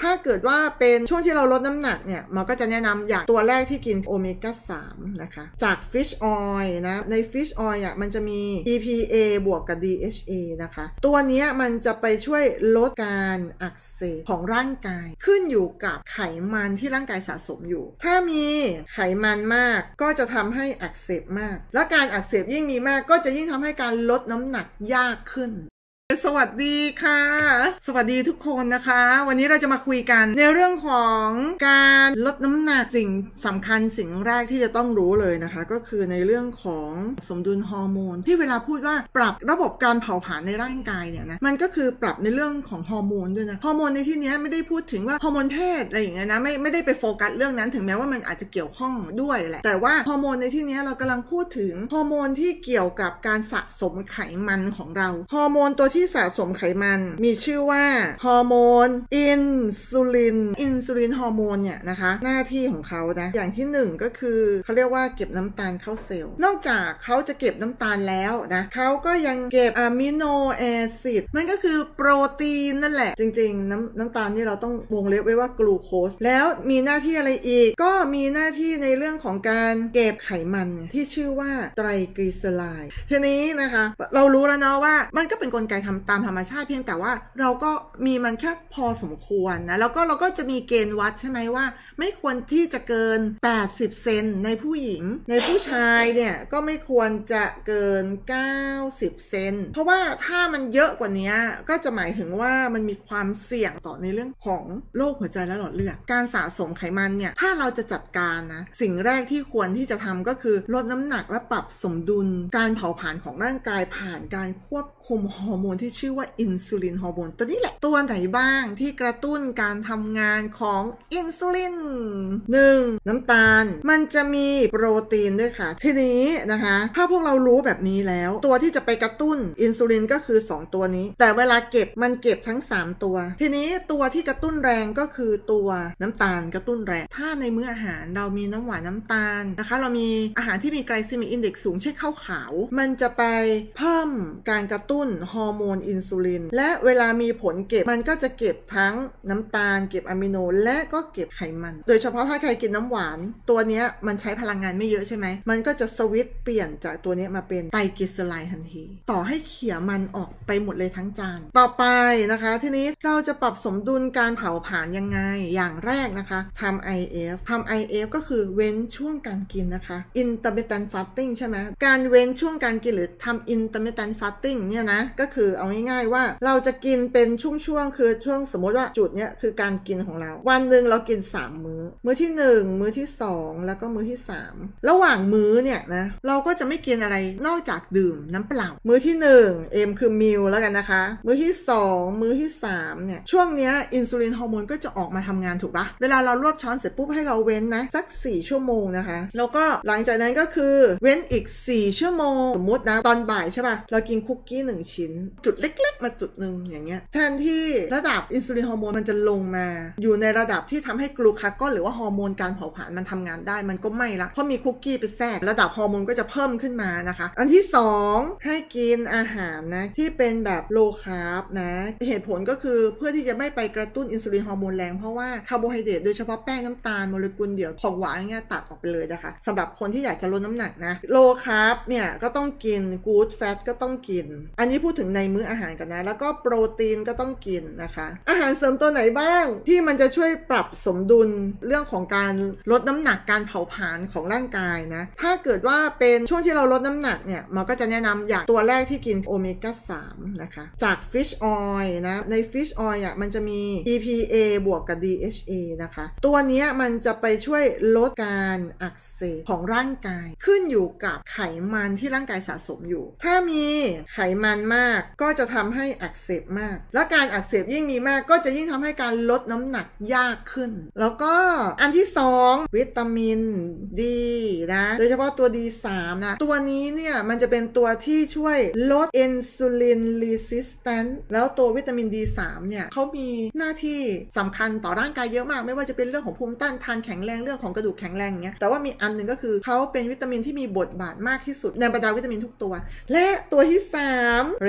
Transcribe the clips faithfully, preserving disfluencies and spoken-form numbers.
ถ้าเกิดว่าเป็นช่วงที่เราลดน้ำหนักเนี่ยหมอก็จะแนะนำอย่างตัวแรกที่กินโอเมก้าสามนะคะจาก Fish Oil นะใน Fish Oil อ่ะมันจะมี อี พี เอ บวกกับ ดี เอช เอ นะคะตัวนี้มันจะไปช่วยลดการอักเสบของร่างกายขึ้นอยู่กับไขมันที่ร่างกายสะสมอยู่ถ้ามีไขมันมากก็จะทำให้อักเสบมากและการอักเสบยิ่งมีมากก็จะยิ่งทำให้การลดน้ำหนักยากขึ้นสวัสดีค่ะสวัสดีทุกคนนะคะวันนี้เราจะมาคุยกันในเรื่องของการลดน้ำหนักสิ่งสำคัญสิ่งแรกที่จะต้องรู้เลยนะคะก็คือในเรื่องของสมดุลฮอร์โมนที่เวลาพูดว่าปรับระบบการเผาผลาญในร่างกายเนี่ยนะมันก็คือปรับในเรื่องของฮอร์โมนด้วยนะฮอร์โมนในที่นี้ไม่ได้พูดถึงว่าฮอร์โมนเพศอะไรอย่างเงี้ยนะไม่ไม่ได้ไปโฟกัสเรื่องนั้นถึงแม้ว่ามันอาจจะเกี่ยวข้องด้วยแหละแต่ว่าฮอร์โมนในที่นี้เรากำลังพูดถึงฮอร์โมนที่เกี่ยวกับการสะสมไขมันของเราฮอร์โมนตัวที่ที่สะสมไขมันมีชื่อว่าฮอร์โมนอินซูลินอินซูลินฮอร์โมนเนี่ยนะคะหน้าที่ของเขานะอย่างที่หนึ่งก็คือเขาเรียกว่าเก็บน้ำตาลเข้าเซลล์นอกจากเขาจะเก็บน้ำตาลแล้วนะเขาก็ยังเก็บอะมิโนแอซิดมันก็คือโปรตีนนั่นแหละจริงๆน้ำน้ำตาลนี่เราต้องวงเล็บไว้ว่ากลูโคสแล้วมีหน้าที่อะไรอีกก็มีหน้าที่ในเรื่องของการเก็บไขมันที่ชื่อว่าไตรกลีเซอไรด์ทีนี้นะคะเรารู้แล้วเนาะว่ามันก็เป็นกลไกทำตามธรรมชาติเพียงแต่ว่าเราก็มีมันแค่พอสมควรนะแล้วก็เราก็จะมีเกณฑ์วัดใช่ไหมว่าไม่ควรที่จะเกินแปดสิบเซนในผู้หญิงในผู้ชายเนี่ยก็ไม่ควรจะเกินเก้าสิบเซนเพราะว่าถ้ามันเยอะกว่านี้ก็จะหมายถึงว่ามันมีความเสี่ยงต่อในเรื่องของโรคหัวใจและหลอดเลือดการสะสมไขมันเนี่ยถ้าเราจะจัดการนะสิ่งแรกที่ควรที่จะทำก็คือลดน้ำหนักและปรับสมดุลการเผาผลาญของร่างกายผ่านการควบคุมฮอร์โมนที่ชื่อว่าอินซูลินฮอร์โมนตัวนี้แหละตัวไหนบ้างที่กระตุ้นการทำงานของอินซูลิน หนึ่ง น้ำตาลมันจะมีโปรตีนด้วยค่ะทีนี้นะคะถ้าพวกเรารู้แบบนี้แล้วตัวที่จะไปกระตุ้นอินซูลินก็คือสองตัวนี้แต่เวลาเก็บมันเก็บทั้งสามตัวทีนี้ตัวที่กระตุ้นแรงก็คือตัวน้ำตาลกระตุ้นแรงถ้าในมื้ออาหารเรามีน้ำหวานน้ำตาลนะคะเรามีอาหารที่มีไกลซีมิกอินเด็กซ์สูงเช่นข้าวขาวมันจะไปเพิ่มการกระตุ้นฮอร์โมนอินซูลินและเวลามีผลเก็บมันก็จะเก็บทั้งน้ำตาลเก็บอะมิโนและก็เก็บไขมันโดยเฉพาะถ้าใครกินน้ำหวานตัวนี้มันใช้พลังงานไม่เยอะใช่ไหมมันก็จะสวิตช์เปลี่ยนจากตัวนี้มาเป็นไตรกลีเซอไรด์ทันทีต่อให้เขี่ยมันออกไปหมดเลยทั้งจานต่อไปนะคะทีนี้เราจะปรับสมดุลการเผาผลาญยังไงอย่างแรกนะคะทำ ไอ เอฟ ทำ ไอ เอฟ ก็คือเว้นช่วงการกินนะคะ intermittent fasting ใช่ไหมการเว้นช่วงการกินหรือทำ intermittent fasting เนี่ยนะก็คือเอาง่ายๆว่าเราจะกินเป็นช่วงๆคือช่วงสมมติว่าจุดเนี้ยคือการกินของเราวันหนึ่งเรากินสามมื้อมื้อที่หนึ่งมื้อที่สองแล้วก็มื้อที่สามระหว่างมื้อเนี่ยนะเราก็จะไม่กินอะไรนอกจากดื่มน้ำเปล่ามื้อที่หนึ่ง M คือมิลแล้วกันนะคะมื้อที่สองมื้อที่สามเนี่ยช่วงเนี้ยอินซูลินฮอร์โมนก็จะออกมาทำงานถูกปะเวลาเรารวบช้อนเสร็จปุ๊บให้เราเว้นนะสักสี่ชั่วโมงนะคะแล้วก็หลังจากนั้นก็คือเว้นอีกสี่ชั่วโมงสมมตินะตอนบ่ายใช่ปะเรากินคุกกี้หนึ่งชิ้นจุดเล็กๆมาจุดหนึ่งอย่างเงี้ยแทนที่ระดับอินซูลินฮอร์โมนมันจะลงมาอยู่ในระดับที่ทำให้กลูคาก้อนหรือว่าฮอร์โมนการเผาผลาญมันทำงานได้มันก็ไม่ละเพราะมีคุกกี้ไปแทรกระดับฮอร์โมนก็จะเพิ่มขึ้นมานะคะอันที่สองให้กินอาหารนะที่เป็นแบบโลคาร์บนะเหตุผลก็คือเพื่อที่จะไม่ไปกระตุ้นอินซูลินฮอร์โมนแรงเพราะว่าคาร์โบไฮเดรตโดยเฉพาะแป้งน้ำตาลโมเลกุลเดี่ยวของหวานเงี้ยตัดออกไปเลยนะคะสำหรับคนที่อยากจะลดน้ำหนักนะโลคาร์บเนี่ยก็ต้องกินกู๊ดแฟตก็ต้องกินอันนี้พูดถึงในมื้ออาหารกันนะแล้วก็โปรตีนก็ต้องกินนะคะอาหารเสริมตัวไหนบ้างที่มันจะช่วยปรับสมดุลเรื่องของการลดน้ำหนักการเผาผลาญของร่างกายนะถ้าเกิดว่าเป็นช่วงที่เราลดน้ำหนักเนี่ยหมอก็จะแนะนำอย่างตัวแรกที่กินโอเมก้าสามนะคะจาก Fish Oil นะใน Fish Oil อ่ะมันจะมี อี พี เอ บวกกับ ดี เอช เอ นะคะตัวนี้มันจะไปช่วยลดการอักเสบของร่างกายขึ้นอยู่กับไขมันที่ร่างกายสะสมอยู่ถ้ามีไขมันมากก็จะทำให้อักเสบมากและการอักเสบยิ่งมีมากก็จะยิ่งทำให้การลดน้ำหนักยากขึ้นแล้วก็อันที่สองวิตามินดีนะโดยเฉพาะตัว ดี สาม นะตัวนี้เนี่ยมันจะเป็นตัวที่ช่วยลดอินซูลินรีสิสแตนซ์แล้วตัววิตามิน ดี สาม เนี่ยเขามีหน้าที่สำคัญต่อร่างกายเยอะมากไม่ว่าจะเป็นเรื่องของภูมิต้านทานแข็งแรงเรื่องของกระดูกแข็งแรงอย่างเงี้ยแต่ว่ามีอันหนึ่งก็คือเขาเป็นวิตามินที่มีบทบาทมากที่สุดในบรรดาวิตามินทุกตัวและตัวที่สาม resveratrol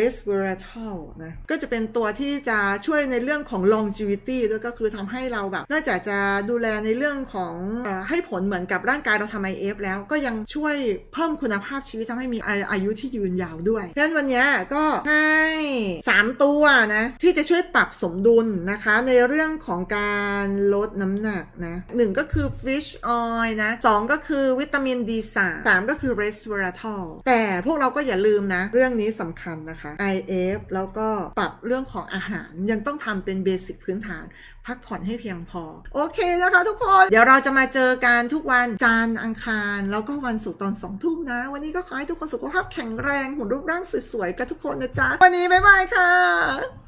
resveratrol นะก็จะเป็นตัวที่จะช่วยในเรื่องของ longevity ด้วยก็คือทำให้เราแบบนอกจากจะดูแลในเรื่องของเอ่อให้ผลเหมือนกับร่างกายเราทำ ไอ เอฟ แล้วก็ยังช่วยเพิ่มคุณภาพชีวิตทำให้มีอายุที่ยืนยาวด้วยเพราะฉะนั้นวันนี้ก็ให้สามตัวนะที่จะช่วยปรับสมดุลนะคะในเรื่องของการลดน้ำหนักนะหนึ่งก็คือ fish oil นะสองก็คือวิตามิน ดี สาม สามก็คือ resveratrol แต่พวกเราก็อย่าลืมนะเรื่องนี้สำคัญนะคะ ไอ เอฟ แล้วก็ปรับเรื่องของอาหารยังต้องทำเป็นเบสิกพื้นฐานพักผ่อนให้เพียงพอโอเคนะคะทุกคนเดี๋ยวเราจะมาเจอกันทุกวันจันทร์อังคารแล้วก็วันศุกร์ตอนสองทุ่มนะวันนี้ก็ขอให้ทุกคนสุขภาพแข็งแรงหุ่นรูปร่างสวยๆกันทุกคนนะจ๊ะวันนี้บ๊ายบายค่ะ